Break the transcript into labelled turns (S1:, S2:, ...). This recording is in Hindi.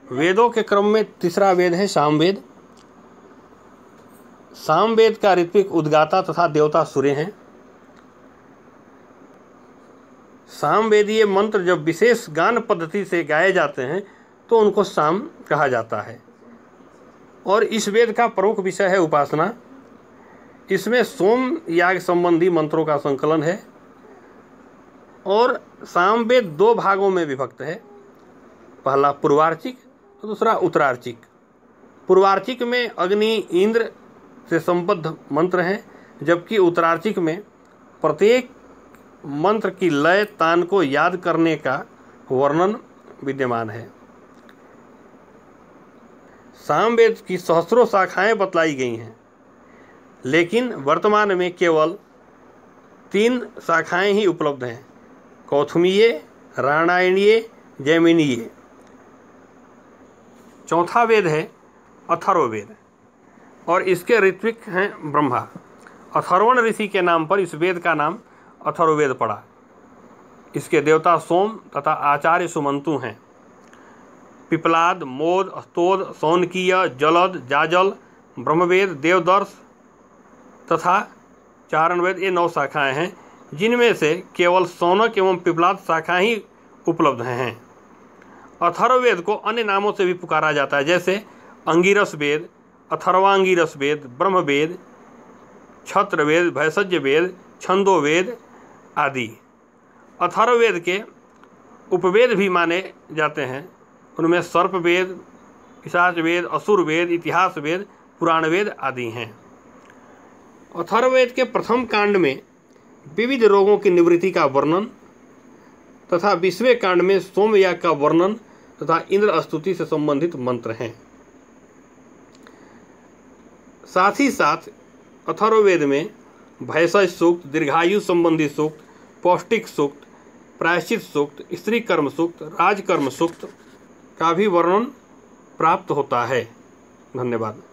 S1: वेदों के क्रम में तीसरा वेद है सामवेद। सामवेद का ऋत्विक उद्गाता तथा देवता सूर्य हैं। सामवेदीय मंत्र जब विशेष गान पद्धति से गाए जाते हैं तो उनको साम कहा जाता है। और इस वेद का प्रमुख विषय है उपासना। इसमें सोम याग संबंधी मंत्रों का संकलन है। और सामवेद दो भागों में विभक्त है, पहला पूर्वार्चिक और दूसरा उत्तरार्चिक। पूर्वार्चिक में अग्नि इंद्र से संबद्ध मंत्र हैं, जबकि उत्तरार्चिक में प्रत्येक मंत्र की लय तान को याद करने का वर्णन विद्यमान है। सामवेद की सहस्रों शाखाएं बतलाई गई हैं, लेकिन वर्तमान में केवल 3 शाखाएं ही उपलब्ध हैं, कौथुमीय, रामायणीय, जैमिनीय। चौथा वेद है अथर्ववेद और इसके ऋत्विक हैं ब्रह्मा। अथर्वण ऋषि के नाम पर इस वेद का नाम अथर्ववेद पड़ा। इसके देवता सोम तथा आचार्य सुमंतु हैं। पिपलाद, मोद, स्तोद, सौनकीय, जलद, जाजल, ब्रह्मवेद, देवदर्श तथा चारणवेद, ये 9 शाखाएं हैं, जिनमें से केवल सौनक एवं पिपलाद शाखा ही उपलब्ध हैं। अथर्ववेद को अन्य नामों से भी पुकारा जाता है, जैसे अंगिरस वेद, अथर्वांगिरस वेद, ब्रह्मवेद, छत्रवेद, भैषज्य वेद, छंदोवेद आदि। अथर्ववेद के उपवेद भी माने जाते हैं। उनमें सर्पवेद, पिशाचवेद, असुरवेद, इतिहास वेद, पुराण वेद आदि हैं। अथर्ववेद के प्रथम कांड में विविध रोगों की निवृत्ति का वर्णन तथा 20वें कांड में सोमयाग का वर्णन तथा इंद्र स्तुति से संबंधित मंत्र हैं। साथ ही साथ अथर्ववेद में भैषज सूक्त, दीर्घायु संबंधी सूक्त, पौष्टिक सूक्त, प्रायश्चित सूक्त, स्त्री कर्म सूक्त, राजकर्म सूक्त का भी वर्णन प्राप्त होता है। धन्यवाद।